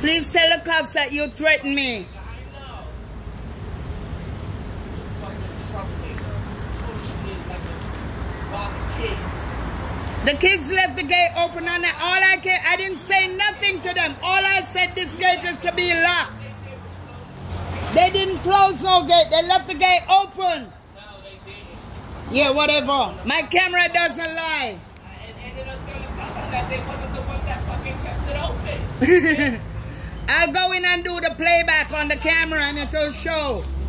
Please tell the cops that you threatened me. The kids left the gate open and I didn't say nothing to them. All I said, this gate is to be locked. They didn't close no gate. They left the gate open. No, they didn't. Yeah, whatever. My camera doesn't lie. And then I was going to tell them that they wasn't the ones that fucking kept it open. I'll go in and do the playback on the camera and it'll show.